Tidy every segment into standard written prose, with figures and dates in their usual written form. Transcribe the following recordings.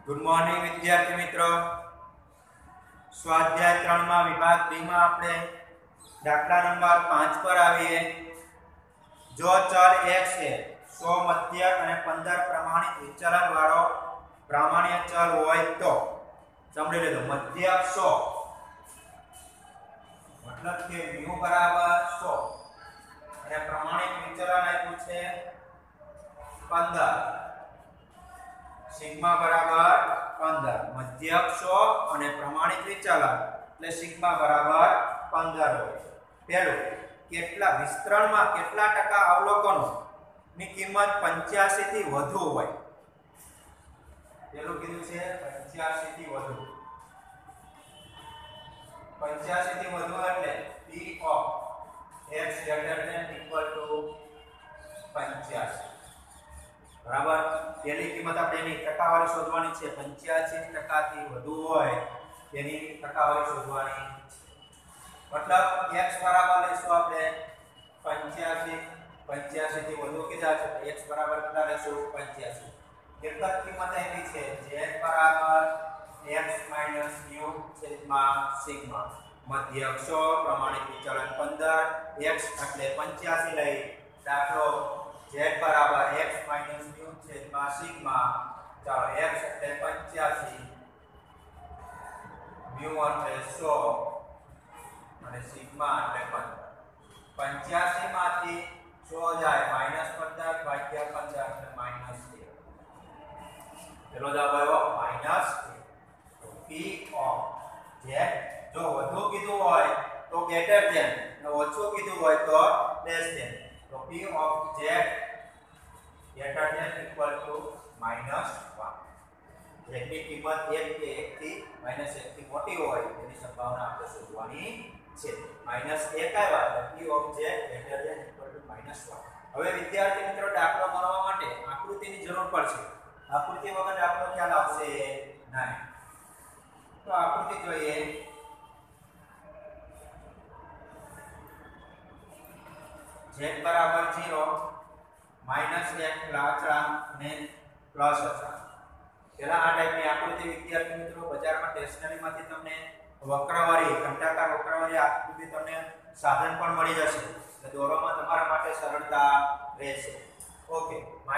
Good morning વિદ્યાર્થી મિત્રો। સ્વાધ્યાય 3 માં વિભાગ B માં આપણે દાખલા નંબર 5 પર આવીએ। જો ચલ x એ 100 મધ્યક અને 15 પ્રમાણિત વિચલન વાળો પ્રામાણ્ય ચલ હોય તો સમજી લેજો મધ્યક 100 मतलब કે μ બરાબર 100 અને પ્રમાણિત વિચલન આપ્યું છે 15 सिग्मा बराबर 15 मध्यक 100 અને પ્રમાણિત વિચલન એટલે સિગ્મા બરાબર 15 હોય। પહેલું કેટલા વિસ્તરણમાં કેટલા ટકા અવલોકનો ની કિંમત 85 થી વધુ હોય। પહેલું કીધું છે 85 થી વધુ 85 થી વધુ એટલે p of x greater than equal to 85 बराबर। पहली कीमत આપણે એની ટકાવારી શોધવાની છે 85% થી વધુ હોય તેની ટકાવારી શોધવાની मतलब x બરાબર લેશું આપણે 85 થી વધુ કીધા છે x બરાબર કેટલા લેશું 85 એક જ કિંમત આપી છે z બરાબર x - μ છેદમાં સિગ્મા મધ્યક 100 પ્રમાણિત વિચલન 15 x એટલે 85 લઈ દાખલો z बराबर x - μ छेदમાં सिग्मा ચાલો x એટલે 85 μ એટલે 100 અને સિગ્મા એટલે 15 85 માંથી 100 જાય -15 ભાગ્યા 15 એટલે -1 પેલો જવાબ આવ્યો -1 તો p of z જો વધુ કીધું હોય તો ગ્રેટર ધેન અને ઓછું કીધું હોય તો લેસ ધેન तो p of z greater than equal to -1 જેની કિંમત 1 કે 1 થી -1 થી મોટી હોય તેની સંભાવના આપણે શોધવાની છે -1 આવ્યા તો p of z greater than equal to -1। હવે વિદ્યાર્થી મિત્રો દાખલો ગણવા માટે આકૃતિની જરૂર પડશે। આકૃતિ વગર દાખલો ખ્યાલ આવશે નહીં। તો આકૃતિ જોઈએ। z बराबर 0 -1 अचळांक ने प्लस अचळांक પેલા આ ટાઈપની આકૃતિ વિદ્યાર્થી મિત્રો બજારમાં સ્ટેશનરીમાંથી તમને વક્રવાળી ઘંટાકાર વક્રવાળી આકૃતિ તમને સાધન પણ મળી જશે એટલે દોરવામાં તમારા માટે સરળતા રહેશે। ઓકે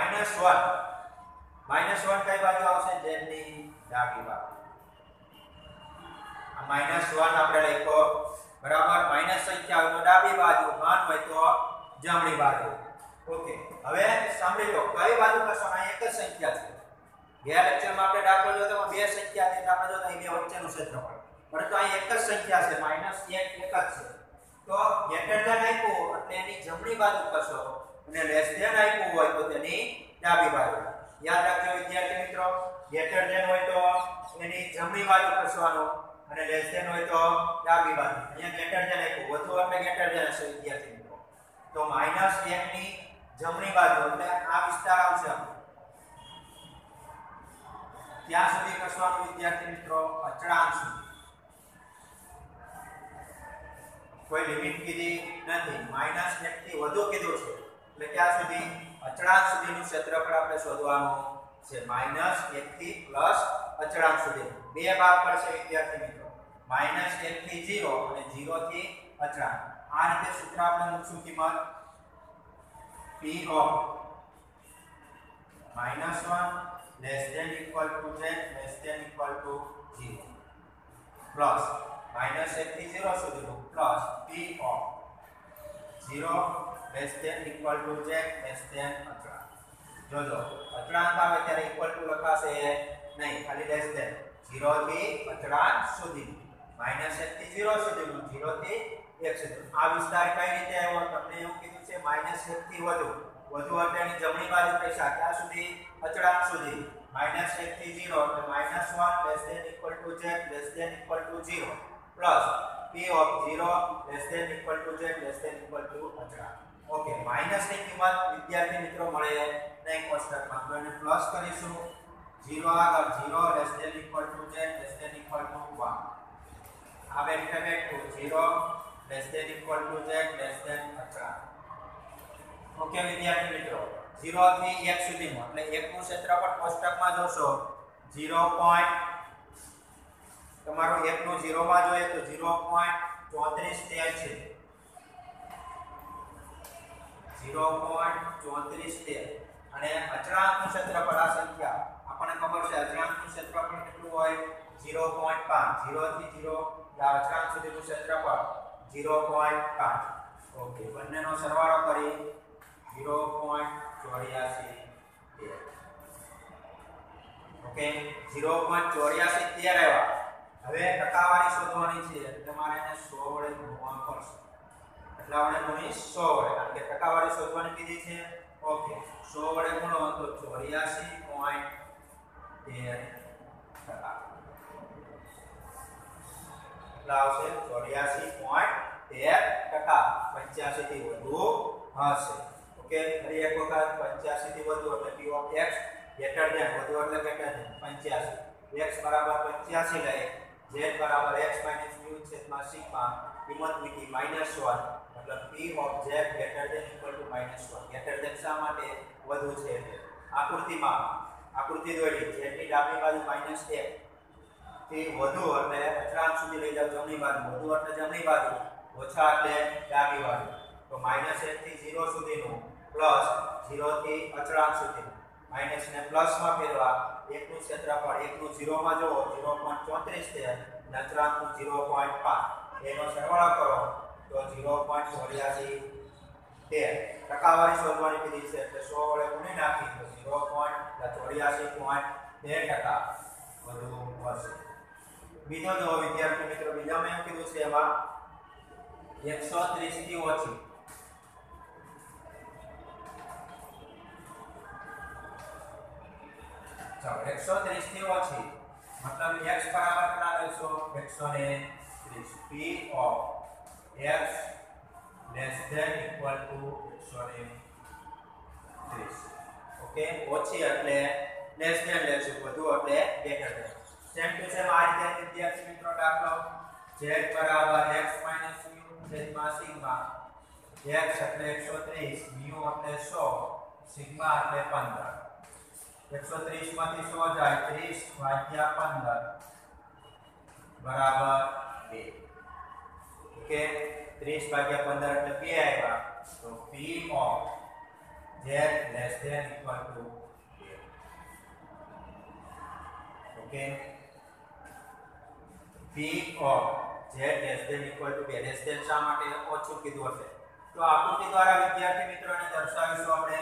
-1 કઈ બાજુ આવશે z ની ડાબી બાજુ આ -1 આપણે લખ્યો બરાબર માઈનસ સંખ્યા હોય તો ડાબી બાજુ ધન હોય તો જમણી બાજુ। ઓકે હવે સાંભળી લો કઈ બાજુ કરશો આ એક જ સંખ્યા છે ગયા લેક્ચરમાં આપણે દાખલો જોયો તો બે સંખ્યા છે આપણે જોતા અહીં બે વચ્ચેનું ક્ષેત્રફળ પરંતુ અહીં એક જ સંખ્યા છે -1 એક જ છે તો ગ્રેટર ધેન આપ્યું એટલે એની જમણી બાજુ કરશો અને લેસ ધેન આપ્યું હોય તો તેની ડાબી બાજુ। યાદ રાખજો વિદ્યાર્થી મિત્રો ગ્રેટર ધેન હોય તો એની જમણી બાજુ કરવાનું અને લેસ ધેન હોય તો ડાબી બાજુ। અહીંયા ગ્રેટર ધેન આપ્યું વધુ એટલે ગ્રેટર ધેન હશે વિદ્યાર્થી મિત્રો તો -1 ની જમણી બાજુ એટલે આ વિસ્તાર આવશે ત્યાં સુધી કરવાનું વિદ્યાર્થી મિત્રો અચળાંક સુધી કોઈ લિમિટ કીધી નથી -1 થી વધુ કીધું છે એટલે ત્યાં સુધી અચળાંક સુધીનું ક્ષેત્રફળ આપણે શોધવાનું છે -1 થી પ્લસ અચળાંક સુધી બે ભાગ પડશે વિદ્યાર્થી મિત્રો -1 થી 0 અને 0 થી અચળાંક આ રીતે સૂત્ર આપણે મૂકશું કિંમત p of -1 less than equal to z less than equal to 0 plus -1 થી 0 સુધીનું plus p of 0 less than equal to z less than અચળાંક જોજો અચળાંક આવે ત્યારે equal to લખાશે નહીં ખાલી less than 0 થી અચળાંક સુધી -1 થી 0 સુધીનું 0 થી 1 સુધી આ વિસ્તાર કઈ રીતે આવ્યો તમને એવું કીધું છે -1 થી વધુ એટલે એની જમણી બાજુ પૈસા ત્યાં સુધી અચળાંક સુધી -1 થી 0 એટલે -1 less than equal to z less than equal to 0 plus p of 0 less than equal to z less than equal to અચળાંક। ઓકે માઈનસ ની કિંમત વિદ્યાર્થી મિત્રો મળે નહીં કોષ્ટકમાં તો એને પ્લસ કરીશું 0 આગળ 0 less than equal to z less than equal to 1 આ બે બેઠું 0 less than equal to z less than અચળાંક। ઓકે વિદ્યાર્થી મિત્રો 0 થી 1 સુધીમાં એટલે 1 નું ક્ષેત્રફળ કોષ્ટકમાં જોશો 0. તમારું 1 નું 0 માં જોઈએ તો 0.34 છે 0.34 અને અચળાંકનું ક્ષેત્રફળ આ સંખ્યા આપણને ખબર છે અચળાંકનું ક્ષેત્રફળ કેટલું હોય 0.5 0 થી 0 આ અચળાંક સુધીનું ક્ષેત્રફળ 0.5 ઓકે બંનેનો સરવાળો કરી 0.84 ઓકે 0.84 આવ્યા હવે ટકાવારી શોધવાની છે એટલે મારે એને 100 વડે ગુણવા પડશે એટલે આપણે ગુણી 100 વડે કારણ કે ટકાવારી શોધવાની કીધી છે ઓકે 100 વડે ગુણો તો 84.13 ટકા એટલે આવશે 84.13 ટકા 85 થી વધુ હશે ઓકે ફરી એક વખત 85 થી વધુ એટલે p of x greater than વધુ એટલે ગ્રેટર ધેન 85 x બરાબર 85 લે z બરાબર x - μ છેદમાં સિગ્મા કિંમત મૂકી -1 મતલબ p of z greater than equal to -1 greater than શા માટે વધુ છે આકૃતિમાં આકૃતિ દોરી z ની ડાબી બાજુ -1 થી વધુ એટલે અચળાંક સુધી લઈ જાવ જમણી બાજુ વધુ એટલે જમણી બાજુ ઓછા એટલે ડાબી બાજુ તો -1 થી 0 સુધીનું પ્લસ 0 થી અચળાંક સુધીનું માઈનસ ને પ્લસ માં ફેરવા 1 નું ક્ષેત્રફળ 1 નું 0 માં જોવો 0.34 છે અને અચળાંક નું 0.5 એનો સરવાળો કરો તો 0.84 ટકાવારી શોધવાની કીધી છે એટલે 100 વડે ગુણી નાખી તો 0.84.13% વધુ હશે બીજો જો વિદ્યાર્થી મિત્રો બીજામાં એમ કીધું છે એમાં 130 થી ઓછી ચાલો 130 થી ઓછી मतलब x बराबर कितना लेशो 130 p of x less than equal to 130 okay ઓછી એટલે લેસ ધેન લેશું વધુ એટલે greater than same to same આ રીતે વિદ્યાર્થી મિત્રો દાખલો z બરાબર x - μ છેદમાં સિગ્મા x એટલે 130 μ એટલે 100 સિગ્મા એટલે 15 130 માંથી 100 જાય 30 ભાગ્યા 15 બરાબર 2 ઓકે 30 ભાગ્યા 15 એટલે 2 આવ્યા તો p of z less than equal to 2 okay p of z less than equal to 2 less than શા માટે ઓછું કીધું હશે તો આકૃતિ દ્વારા વિદ્યાર્થી મિત્રોને દર્શાવીશું આપણે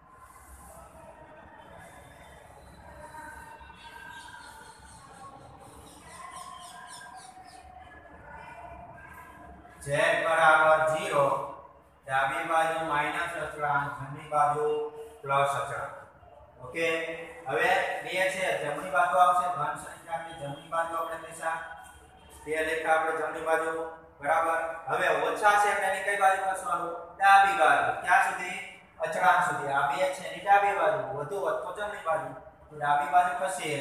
z બરાબર 0 ડાબી બાજુ માઈનસ અચળાંક જમણી બાજુ પ્લસ અચળાંક ઓકે હવે બે છે જમણી બાજુ આવશે ધન સંખ્યાની જમણી બાજુ આપણે હંમેશા બે લેખા આપણે જમણી બાજુ બરાબર હવે ઓછા છે એટલે એની કઈ બાજુ ખસવાનું ડાબી બાજુ ક્યાં સુધી અચળાંક સુધી આ બે છે એની ડાબી બાજુ વધુ વધતો જમણી બાજુ તો ડાબી બાજુ ખસે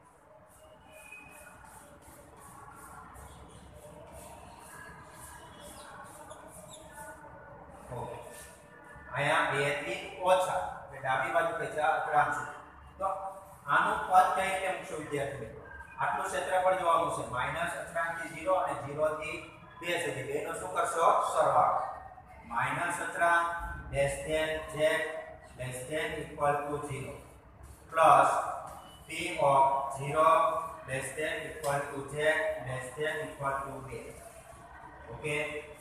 અહીંયા 2 થી ઓછા એટલે ડાબી બાજુ ખેંચા અચળાંક છે તો આનું પદ કઈ રીતે મૂકશું વિદ્યાર્થી મિત્રો આટલું ક્ષેત્રફળ જોવાનું છે માઈનસ અચળાંક થી 0 અને 0 થી 2 સુધી બેનો શું કરશો સરવાળો માઈનસ અચળાંક less than z less than equal to 0 plus p of 0 less than equal to z less than equal to 2 okay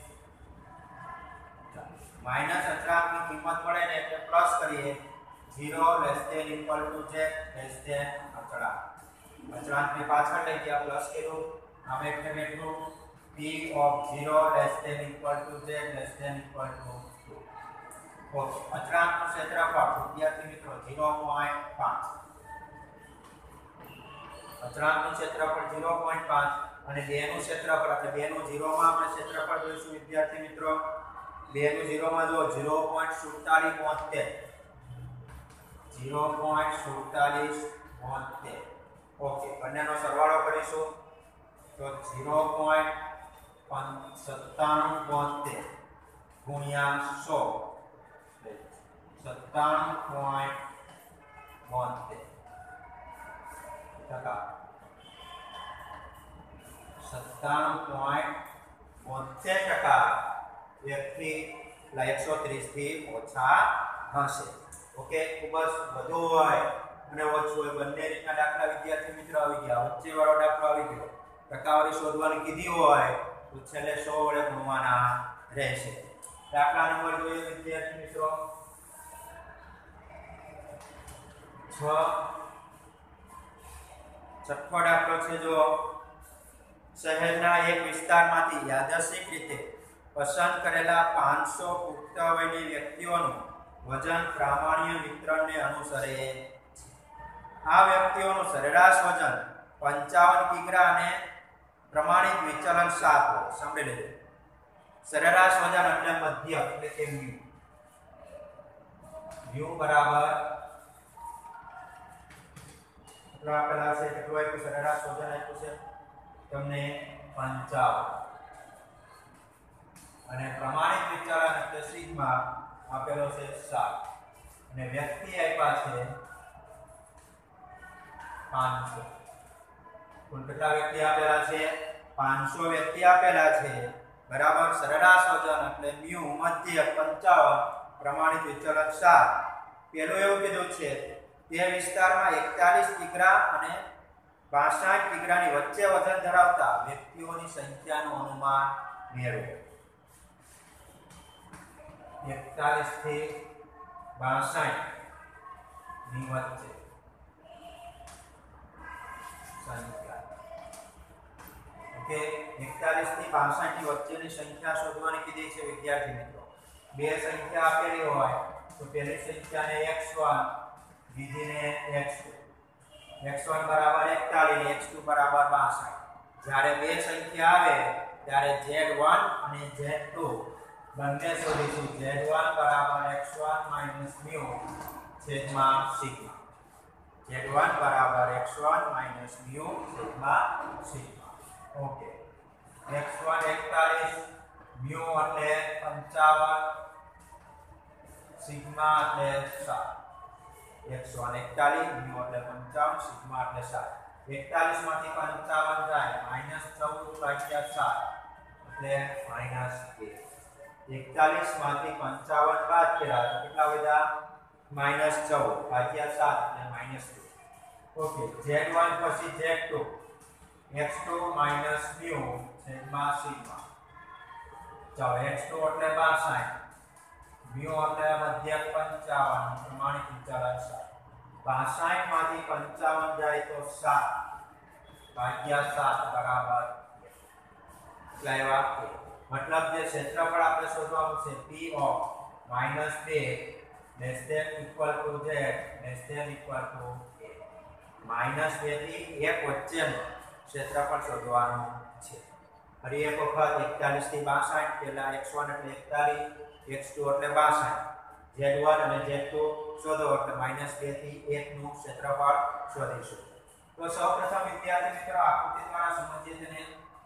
minus अचळांक की किंमत મળે ને એટલે પ્લસ કરીએ 0 less than equal to z less than અચળાંક અચળાંક ને પાછળ લઈ ગયા પ્લસ કર્યું આમ એટલે કેટલું p of 0 less than equal to z less than equal to 2 okay અચળાંક નું ક્ષેત્રફળ વિદ્યાર્થી મિત્રો 0.5 અચળાંક નું ક્ષેત્રફળ 0.5 અને 2 નું ક્ષેત્રફળ એટલે 2 નું 0 માં આપણે ક્ષેત્રફળ જોઈશું વિદ્યાર્થી મિત્રો 2 નું 0 માં જો 0.47 0.47 ઓકે બંનેનો સરવાળો કરીશું તો 0.97 ગુણ્યા 100 97.72 97.72% 130 થી ઓછા હશે. ઓકે, ખૂબ જ વધુ હોય અને ઓછું હોય બંને રીતના દાખલા વિદ્યાર્થી મિત્રો આવી ગયા. વચ્ચે વાળો દાખલો આવી ગયો. ટકાવારી શોધવાની કીધી હોય તો છેલ્લે 100 વડે ગુણવાના રહેશે. દાખલા નંબર જોઈએ વિદ્યાર્થી મિત્રો 6. છઠ્ઠો દાખલો છે જો શહેરના એક વિસ્તારમાંથી યાદચ્છિક રીતે પસંદ કરેલા 500 પુખ્ત વયની વ્યક્તિઓનું વજન પ્રામાણ્ય વિતરણને અનુસરે છે. આ વ્યક્તિઓનું સરેરાશ વજન 55 કિગ્રા અને પ્રમાણિત વિચલન 7 હોય. સાંભળી લેજો. સરેરાશ વજન એટલે મધ્યક એટલે કે મ્યુ બરાબર આપેલા છે કેટલું આપ્યું સરેરાશ વજન આપ્યું છે તમને 55 અને પ્રમાણિત વિચલન એટલે સિગ્મા આપેલો છે 7 અને વ્યક્તિ આપ્યા છે 500. કુલ કેટલા વ્યક્તિ આપેલા છે 500 વ્યક્તિ આપેલા છે બરાબર. સરેરાશ વજન એટલે મ્યુ મધ્યક 55 પ્રમાણિત વિચલન 7. પેલું એવું કીધું છે તે વિસ્તારમાં 41 કિગ્રા અને 62 કિગ્રાની વચ્ચે વજન ધરાવતા વ્યક્તિઓની સંખ્યાનું અનુમાન મેળવો. 41 થી 62 ની વચ્ચે સંખ્યા. ઓકે, 41 થી 62 ની વચ્ચેની સંખ્યા શોધવાની કીધી છે વિદ્યાર્થી મિત્રો. બે સંખ્યા આપેલી હોય તો પહેલી સંખ્યાને x1 બીજીને x2. x1 બરાબર 41 અને x2 બરાબર 62. જ્યારે બે સંખ્યા આવે ત્યારે z1 અને z2 બંને શોધીશું. z1 બરાબર x1 minus mu છેદમાં સિગ્મા. z1 બરાબર x1 minus mu છેદમાં સિગ્મા. ઓકે, x1 41 mu એટલે 55 સિગ્મા એટલે 7. x1 41 mu એટલે 55 સિગ્મા એટલે 7. 41 માંથી 55 જાય -14 ભાગ્યા 7 એટલે -1. 41 માંથી 55 બાદ કર્યા તો કેટલા વધ્યા -14 ભાગ્યા 7 એટલે -2. ઓકે, z1 પછી z2 x2 minus mu છેદમાં સિગ્મા. ચાલો x2 એટલે 62 mu એટલે મધ્યક 55 પ્રમાણિત વિચલન 7. 62 માંથી 55 જાય તો 7 ભાગ્યા 7 બરાબર કેટલા આવ્યા. મતલબ જે ક્ષેત્રફળ આપણે શોધવાનું છે p of -2 less than equal to z less than equal to a. -2 થી 1 વચ્ચેનું ક્ષેત્રફળ શોધવાનું છે. ફરી એક વખત 41 થી 62 પહેલા x1 એટલે 41 x2 એટલે 62 z1 અને z2 શોધો એટલે -2 થી 1 નું ક્ષેત્રફળ શોધીશું. તો સૌપ્રથમ વિદ્યાર્થી મિત્રો આકૃતિ દ્વારા સમજીએ તેને.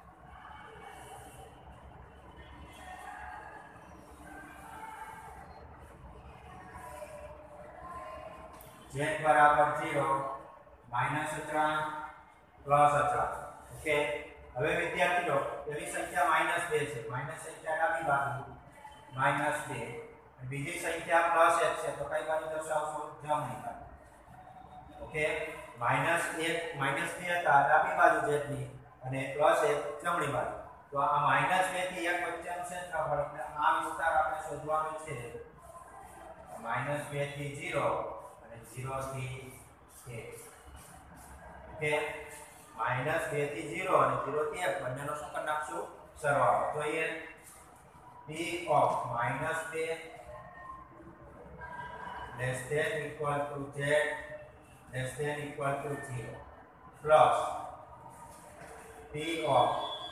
z બરાબર 0 માઈનસ અચળાંક પ્લસ અચળાંક. ઓકે, હવે વિદ્યાર્થીઓ એવી સંખ્યા -2 છે. માઈનસ સંખ્યા ડાબી બાજુ -2 બીજી સંખ્યા પ્લસ 1 છે તો કઈ બાજુ દર્શાવશો જમણી બાજુ. ઓકે, -1 -2 હતા ડાબી બાજુ z ની અને +1 જમણી બાજુ. તો આ -2 થી 1 વચ્ચેનું ક્ષેત્રફળ એટલે આ વિસ્તાર આપણે શોધવાનો છે. -2 થી 0 અને 0 થી 1. ઓકે, -2 થી 0 અને 0 થી 1 બંનેનો શું કરી નાખશું સરવાળો. જોઈએ p of -2 less than equal to z less than equal to 0 plus p of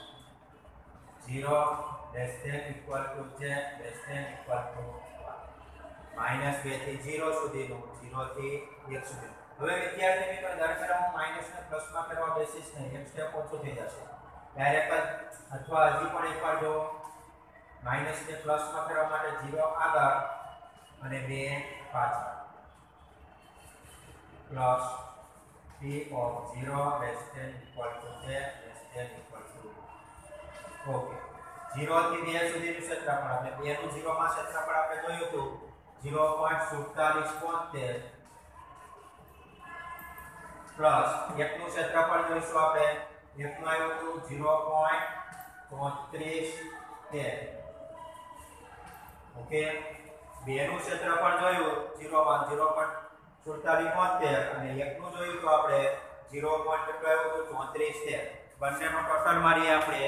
0 less than equal to z less than equal to 1. -2 થી 0 સુધીનું 0 થી 1 સુધી. હવે વિદ્યાર્થી મિત્રો દર ફેર હું માઈનસ ને પ્લસ માં કરવા બેસીસ નહીં, એક સ્ટેપ ઓછું થઈ જશે ડાયરેક્ટ જ. અથવા હજી પણ એકવાર જો માઈનસ ને પ્લસ માં કરવા માટે 0 આગળ અને 2 પાછળ plus P of 0 less than equal to z less than equal to okay 0 થી 2 સુધીનું ક્ષેત્રફળ આપણે 2 નું 0 માં ક્ષેત્રફળ આપણે જોયું હતું 0.4773 પ્લસ 1 નું ક્ષેત્રફળ જોઈશું આપણે 1 નું આવ્યું હતું 0.33 ઓકે 2 નું ક્ષેત્રફળ જોયું 0 માં 0.4773 અને 1 નું જોયું તો આપણે 0.34 બંનેનો ટોટલ મારીએ આપણે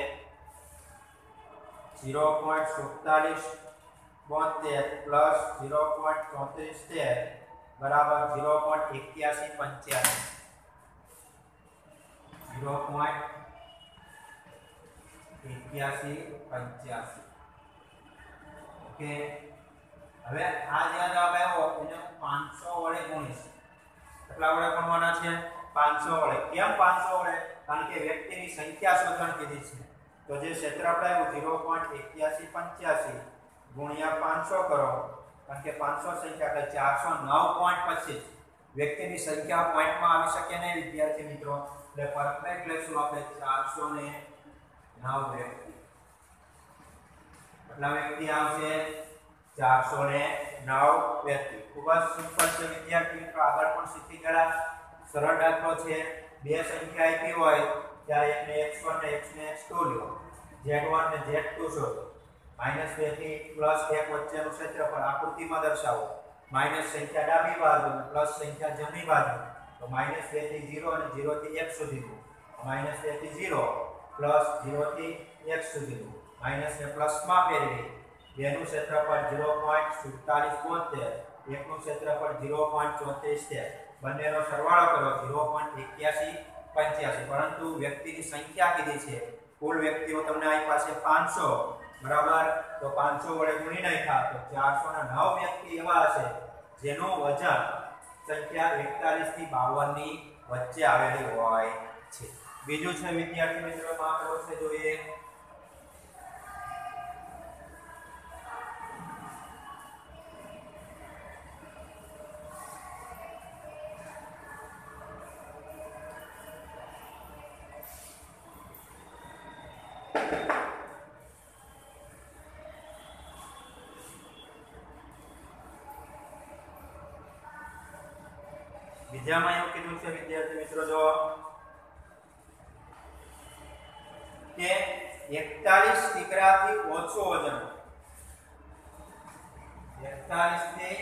0.4772 પ્લસ 0.34 બરાબર 0.8185 ઓકે હવે આ જે જવાબ આવ્યો એને 500 વડે ગુણીશ કેટલા વડે ગુણવાના છે 500 વડે કેમ 500 વડે કારણ કે વ્યક્તિની સંખ્યા શોધવાની કીધી છે તો જે ક્ષેત્રફળ આવ્યું 0.8185 ગુણ્યા 500 કરો કારણ કે 500 સંખ્યા એટલે 409.25 વ્યક્તિની સંખ્યા પોઈન્ટમાં આવી શકે નહીં વિદ્યાર્થી મિત્રો એટલે પરફેક્ટ લેશું આપણે 409 વ્યક્તિ કેટલા વ્યક્તિ આવશે 409 વ્યક્તિ ખૂબ જ સિમ્પલ છે વિદ્યાર્થી મિત્રો આગળ પણ શીખી ગયા સરળ દાખલો છે બે સંખ્યા આપી હોય ત્યારે એકને x1 ને xને x2 લો z1 ને z2 શોધો -2 થી +1 વચ્ચેનું ક્ષેત્રફળ આકૃતિમાં દર્શાવો માઈનસ સંખ્યા ડાબી બાજુ અને પ્લસ સંખ્યા જમણી બાજુ તો -2 થી 0 અને 0 થી 1 સુધીનું -2 થી 0 0 થી 1 સુધીનું માઈનસને પ્લસમાં ફેરવી બેનું ક્ષેત્રફળ 0.4772 એકનું ક્ષેત્રફળ 0.34 બંનેનો સરવાળો કરો 0.8185 પરંતુ વ્યક્તિની સંખ્યા કીધી છે કુલ વ્યક્તિઓ તમને અહીં પાસે 500 બરાબર તો 500 વડે ગુણી નાખ્યા તો 409 વ્યક્તિ એવા હશે જેનું વજન સંખ્યા 41 થી 52 ની વચ્ચે આવેલી હોય છે બીજું છે વિદ્યાર્થી મિત્રો માત્ર છે જોઈએ બીજામાં એવું કીધું છે વિદ્યાર્થી મિત્રો જો કે 41 કિગ્રાથી ઓછો વજન 41 થી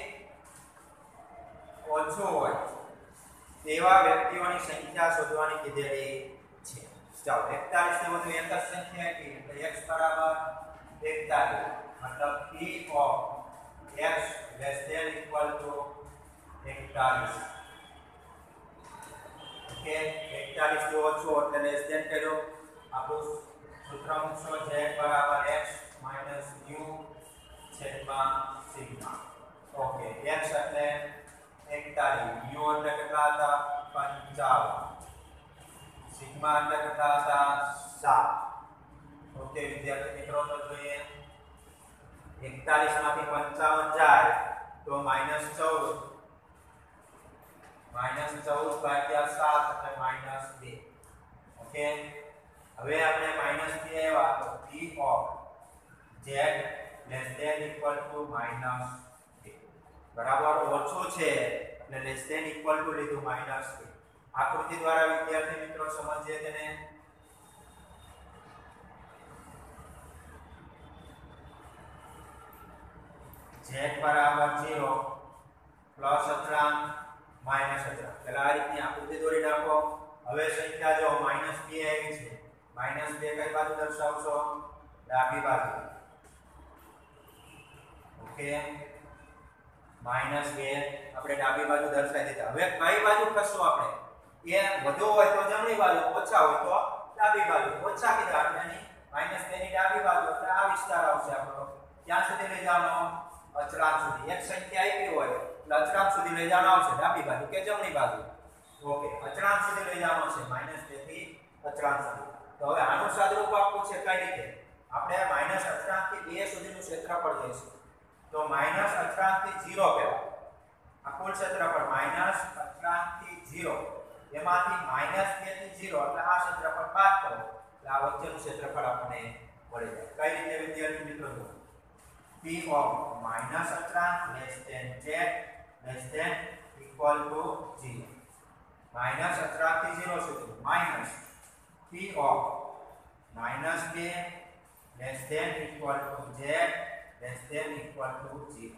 ઓછો હોય તેવા વ્યક્તિઓની સંખ્યા શોધવાની કીધેલી છે ચાલો 41 થી વધુ એક જ સંખ્યા આપી એટલે x બરાબર 41 મતલબ p of x less than equal to 41 કે 41 થી ઓછો એટલે લેસ ધેન કર્યો આપણું સૂત્ર મૂકશો z બરાબર x u છેદમાં સિગ્મા ઓકે x એટલે 41 u એટલે કેટલા હતા 55 સિગ્મા એટલે કેટલા હતા 7 ઓકે વિદ્યાર્થી મિત્રો તો જોઈએ 41 માંથી 55 જાય તો -14 -14 ભાગ્યા 7 એટલે -2 ઓકે હવે આપણે -2 આવ્યા તો p of z less than equal to -2 બરાબર ઓછો છે એટલે less than equal to લીધું -2 આકૃતિ દ્વારા વિદ્યાર્થી મિત્રો સમજીએ તેને z બરાબર 0 પ્લસ અચળાંક માઈનસ અચળાંક પહેલા આ રીતની આકૃતિ દોરી નાખો હવે સંખ્યા જો -2 આવી છે -2 કઈ બાજુ દર્શાવશો ડાબી બાજુ ઓકે -2 આપણે ડાબી બાજુ દર્શાવી દીધા હવે કઈ બાજુ કરશું આપણે એ વધુ હોય તો જમણી બાજુ ઓછા હોય તો ડાબી બાજુ ઓછા કીધા એટલે -2 ની ડાબી બાજુ એટલે આ વિસ્તાર આવશે આપણો ક્યાં સુધી લઈ જવાનો અચળાંક સુધી એક સંખ્યા આપી હોય એટલે અચળાંક સુધી લઈ જવાનો આવશે ડાબી બાજુ કે જમણી બાજુ ઓકે અચળાંક સુધી લઈ જવાનો છે -2 થી અચળાંક સુધી તો હવે આનું સાદરૂપ આપવું છે કઈ રીતે આપણે માઈનસ અચળાંક થી 2 સુધીનું ક્ષેત્રફળ લઈશું તો માઈનસ અચળાંક થી 0 પહેલા આ કુલ ક્ષેત્રફળ માઈનસ અચળાંક થી 0 એમાંથી -2 થી 0 એટલે આ ક્ષેત્રફળ બાદ કરો એટલે આ વચ્ચેનું ક્ષેત્રફળ આપણને મળી જાય. કઈ રીતે વિદ્યાર્થી મિત્રો? P of minus અચળાંક less than z less than equal to 0. Minus અચળાંક થી 0 સુધી minus P of -2 less than equal to z less than equal to 0.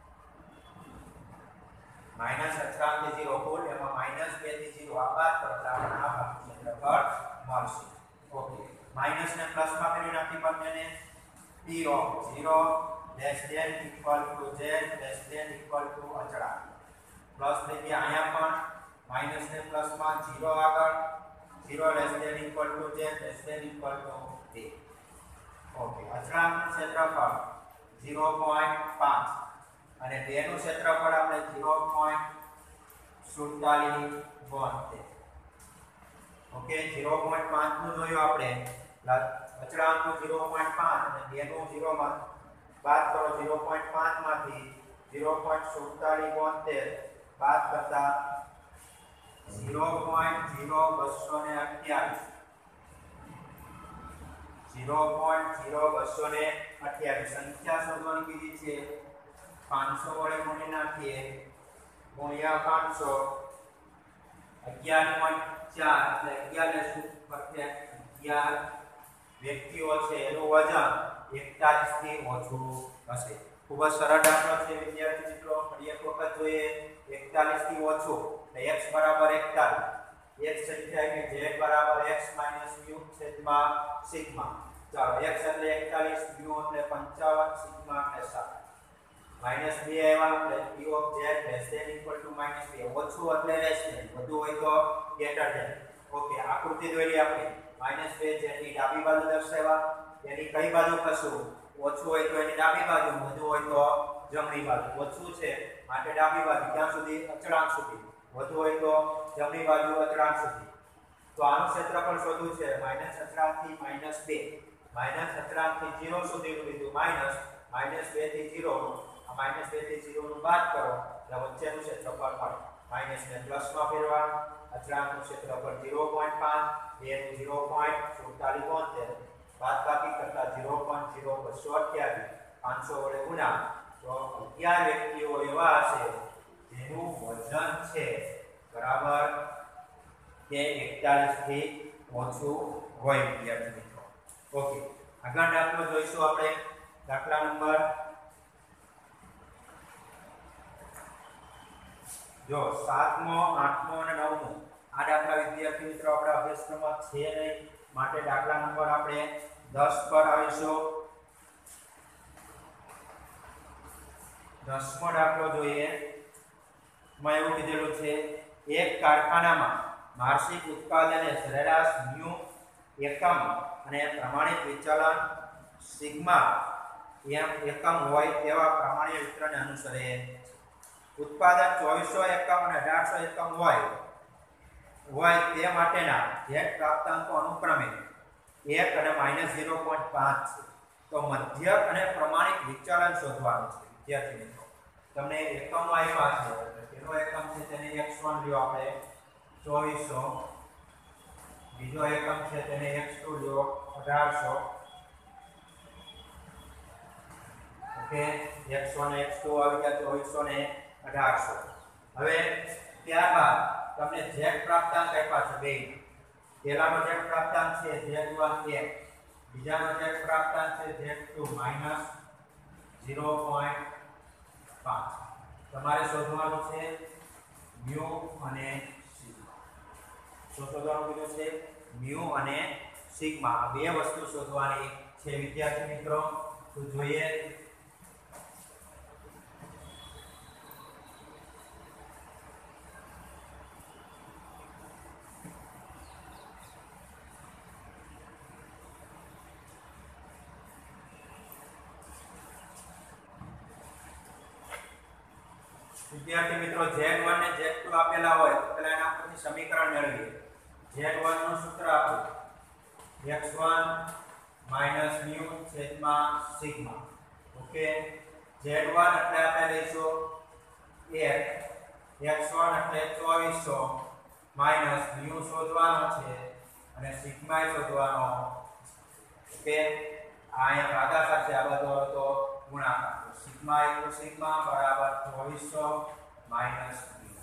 Minus અચળાંક થી 0 કુલ એમાં -2 થી 0 આ બાદ કરતા આપણને આ ભાગનું ક્ષેત્રફળ મળશે. ઓકે, માઈનસ ને પ્લસ માં ફેરવી નાખી બંનેને. P of 0 less than equal to z less than equal to અચળાંક પ્લસ થઈ ગયા. અહીંયા પણ માઈનસ ને પ્લસ માં 0 આગળ 0 less than equal to z less than equal to 2. Okay, અચળાંકનું ક્ષેત્રફળ 0.5 અને 2 નું ક્ષેત્રફળ આપણે 0.47 ઓકે, 0.5 નું જોયું આપણે અચળાંકનું 0.5 અને 2 નું 0 માં બાદ કરો 0.5 માંથી 0.47 બાદ કરતા 0.0228 સંખ્યા શોધવાની કીધી છે. 500 વડે ગુણી નાખીએ ગુણ્યા 500 11.4 એટલે 11 લેશું પરફેક્ટ 11 વ્યક્તિઓ છે એનું વજન 41 થી ઓછું હશે. ખૂબ જ સરળ દાખલો છે વિદ્યાર્થી મિત્રો. ફરી એક વખત જોઈએ. 41 થી ઓછું એટલે x બરાબર 41. એક સંખ્યા કે z બરાબર x - μ છેદમાં સિગ્મા. ચાલો x એટલે 41, μ એટલે 55, સિગ્મા એટલે 7. -2 આવ્યા એટલે p of z less than equal to -2. ઓછું એટલે લેસ ધેન, વધુ હોય તો ગ્રેટર ધેન. ઓકે, આકૃતિ દોરી આપણે. -2 z ની ડાબી બાજુ દર્શાવ્યા. એની કઈ બાજુ ખસવું? ઓછું હોય તો એની ડાબી બાજુ, વધુ હોય તો જમણી બાજુ. ઓછું છે માટે ડાબી બાજુ ક્યાં સુધી? અચળાંક સુધી. વધુ હોય તો જમણી બાજુ અચળાંક સુધી. તો આનું ક્ષેત્રફળ શોધવું છે માઈનસ અચળાંક થી -2. માઈનસ અચળાંક થી 0 સુધીનું લીધું માઈનસ, -2 થી 0 આ -2 થી 0 નું બાદ કરો એટલે વચ્ચેનું ક્ષેત્રફળ મળે. માઈનસ ને પ્લસ માં ફેરવા અચળાંકનું ક્ષેત્રફળ 0.5, 2 નું 0.47 બાદબાકી કરતા 0.0228 500 વડે ગુણા તો 11 વ્યક્તિઓ એવા હશે જેનું વજન છે બરાબર કે 41 થી ઓછું હોય વિદ્યાર્થી મિત્રો. ઓકે, આગળ દાખલો જોઈશું આપણે. દાખલા નંબર જો 7મો 8મો અને 9મો આ દાખલા વિદ્યાર્થી મિત્રો આપણા અભ્યાસક્રમમાં છે નહીં માટે દાખલા નંબર આપણે 10 પર આવીશું. 10મો દાખલો જોઈએ. માં એવું કીધેલું છે એક કારખાનામાં વાર્ષિક ઉત્પાદને સરેરાશ મ્યુ એકમ અને પ્રમાણિત વિચલન સિગ્મા એકમ હોય તેવા પ્રમાણિત વિતરણને અનુસરે. ઉત્પાદન 2400 એકમ અને 1800 એકમ હોય તે માટેના z પ્રાપ્તાંકો અનુક્રમે 1 અને -0.5 છે. તો મધ્યક અને પ્રમાણિત વિચલન શોધવાનું છે વિદ્યાર્થી મિત્રો. તમને એકમો આપ્યા છે એટલે પહેલો એકમ છે તેને x1 લ્યો આપણે 2400, બીજો એકમ છે તેને x2 લ્યો 1800. ઓકે, x1 x2 આવી ગયા 2400 ને 1800. હવે ત્યારબાદ તમને z પ્રાપ્તાંક આપ્યા છે બે. પહેલાનો z પ્રાપ્તાંક છે z1 1, બીજાનો z પ્રાપ્તાંક છે z2 -0.5. તમારે શોધવાનું છે મ્યુ અને સિગ્મા. શું શોધવાનું કીધું છે? મ્યુ અને સિગ્મા. આ બે વસ્તુ શોધવાની છે વિદ્યાર્થી મિત્રો. તો જોઈએ. વિદ્યાર્થી મિત્રો z1 ને z2 આપેલા હોય તો પહેલા એના પરથી સમીકરણ મેળવીએ. z1 નું સૂત્ર આપો x1 - μ છેદમાં સિગ્મા. ઓકે, z1 એટલે આપણે લઈશું 1, x1 એટલે 2400 માઈનસ મ્યુ શોધવાનો છે અને સિગ્મા શોધવાનો. ઓકે, આ અહીંયા ભાગાકાર છે, આ બધો તો ગુણાકાર. સિગ્મા ઇક્વલ સિગ્મા બરાબર 2400 માઈનસ મ્યુ.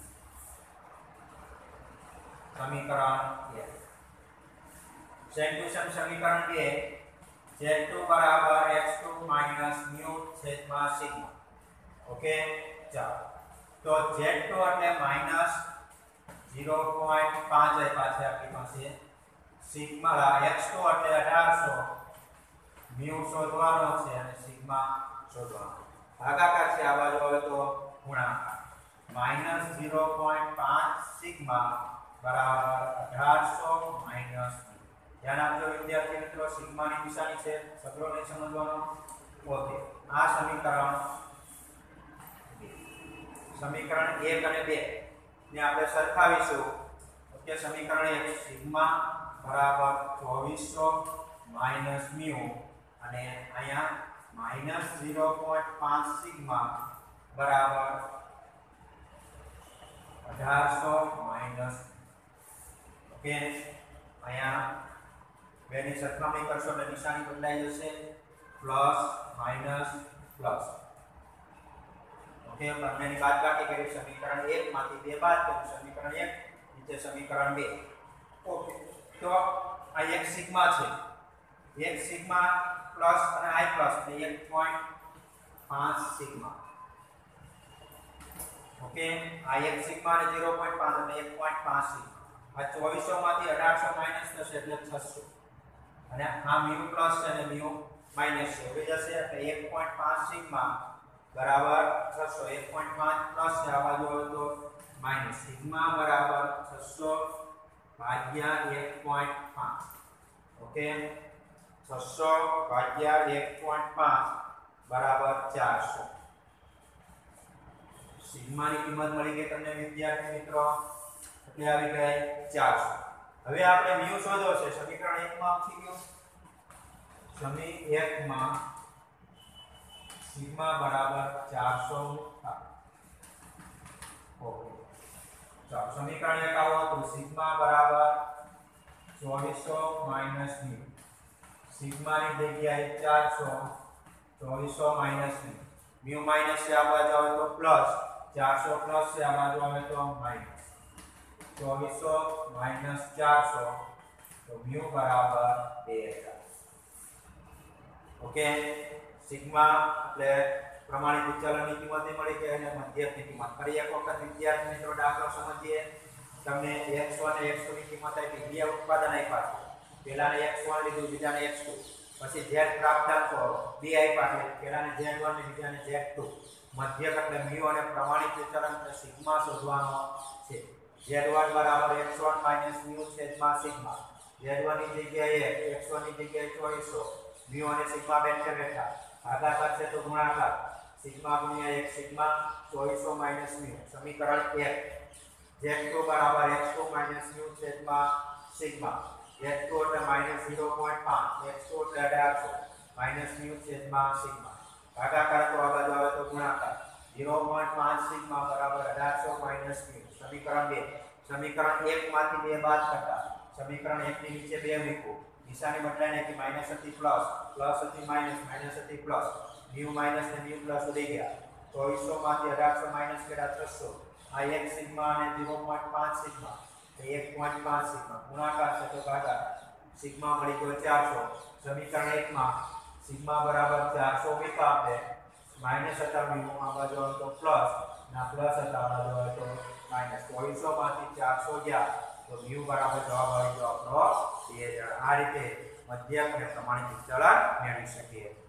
સમીકરણ 1. સેમ ટુ સેમ સમીકરણ 2. z2 બરાબર x2 માઈનસ મ્યુ છેદમાં સિગ્મા. ઓકે, ચાલો તો z2 એટલે માઈનસ 0.5 આપ્યા છે આપણી પાસે. સિગ્મા x2 એટલે 1800 મ્યુ શોધવાનો છે અને સિગ્મા શોધવાનો. ભાગાકાર છે, આ બાજુ હવે તો ગુણાકાર. માઈનસ 0.5 સિગ્મા બરાબર 1800 માઈનસ. ધ્યાન આપજો વિદ્યાર્થી મિત્રો, સિગ્માની નિશાની છે, સગળો નહીં સમજવાનો. ઓકે, આ સમીકરણ 1 અને 2 ને આપણે સરખાવીશું. ઓકે, સમીકરણ 1 સિગ્મા બરાબર 2400 માઈનસ મ્યુ અને અહીંયા માઈનસ 0.5 સિગ્મા બરાબર 1800 માઈનસ. ઓકે, અહીંયા બેની સરખામણી કરશો એટલે નિશાની બદલાઈ જશે, પ્લસ માઈનસ પ્લસ. ઓકે, બંનેની બાદબાકી કરી સમીકરણ 1 માંથી 2 બાદ કરી સમીકરણ 1 નીચે સમીકરણ 2. ઓકે, તો આ એક સિગ્મા છે, એક સિગ્મા પ્લસ અને i પ્લસ એટલે 1.5 સિગ્મા. ઓકે, આ એક સિગ્મા અને 0.5 એટલે 1.5 સિગ્મા. આ 2400 માંથી 1800 માઈનસ થશે એટલે 600 અને આ મ્યુ પ્લસ છે અને મ્યુ માઈનસ છે, હવે જશે એટલે 1.5 સિગ્મા બરાબર 600. 1.5 પ્લસ છે, આ બાજુ આવે તો માઈનસ. સિગ્મા બરાબર 600 ભાગ્યા 1.5. ઓકે, 600 ભાગ્યા 1.5 બરાબર 400. સિગ્માની કિંમત મળી ગઈ તમને વિદ્યાર્થી મિત્રો, એટલે આવી ગઈ 400. હવે આપણે મ્યુ શોધવો છે. સમીકરણ 1 માં આપી ગયો. સમી 1 માં સિગ્મા બરાબર 400. ઓકે, ચાલો સમીકરણ 1 આવો તો સિગ્મા બરાબર 2400 માઈનસ મ્યુ. સિગ્માની જગ્યાએ 400, 2400 માઈનસ મ્યુ. મ્યુ માઈનસ છે, આ બાજુ આવે તો પ્લસ. 400 પ્લસ છે, આ બાજુ આવે તો માઈનસ. 2400 માઈનસ 400 તો મ્યુ બરાબર 2000. ઓકે, સિગ્મા એટલે પ્રમાણિત વિચલનની કિંમત મળી ગઈ અને મધ્યકની કિંમત. ફરી એક વખત વિદ્યાર્થી મિત્રો દાખલો સમજીએ. તમને x1 અને x2 ની કિંમત આપી, બે ઉત્પાદન આપ્યા છે. પહેલાને x1 લીધું, બીજાને x2. પછી z પ્રાપ્તાંકો બે આપ્યા છે, પહેલાને z1 અને બીજાને z2. મધ્યક એટલે મ્યુ અને પ્રમાણિત વિચલન એટલે સિગ્મા શોધવાનો છે. z1 બરાબર x1 માઈનસ મ્યુ છેદમાં સિગ્મા. z1 ની જગ્યાએ x1 ની જગ્યાએ 2400 મ્યુ અને સિગ્મા બેઠે બેઠા ભાગાકાર છે તો ગુણાકાર. સિગ્મા ગુણ્યા 1 સિગ્મા 2400 માઈનસ મ્યુ. સમીકરણ 1 z2 બરાબર x2 માઈનસ મ્યુ છેદમાં સિગ્મા. z2 એટલે માઈનસ 0.5, x2 એટલે 1800 માઈનસ મ્યુ છેદમાં સિગ્મા. ભાગાકાર તો આ બાજુ આવે તો ગુણાકાર. 0.5 સિગ્મા બરાબર 1800 માઈનસ મ્યુ. સમીકરણ 2. સમીકરણ 1 માંથી 2 બાદ કરતા સમીકરણ 1 ની નીચે 2 મૂકો. નિશાની બદલાઈને કે માઈનસ હતી પ્લસ, પ્લસ હતી માઈનસ, માઈનસ હતી પ્લસ. મ્યુ માઈનસ ને મ્યુ પ્લસ ઉડી ગયા. 2400 માંથી 1800 માઈનસ કર્યા 600. આ 1 સિગ્મા અને 0.5 સિગ્મા એ 1.5 સિગ્મા. ગુણાકાર છે તો ભાગાકાર. સિગ્મા મળી ગયો 400. સમીકરણ 1 માં સિગ્મા બરાબર 400 મૂક્યા આપણે. માઈનસ હતા મ્યુ, આ બાજુ આવે તો પ્લસ, ના પ્લસ હતા આ બાજુ આવે તો માઈનસ. 2400 માંથી 400 ગયા તો મ્યુ બરાબર જવાબ આવી ગયો આપણો 2000. આ રીતે મધ્યક અને પ્રમાણિત વિચલન મેળવી શકીએ.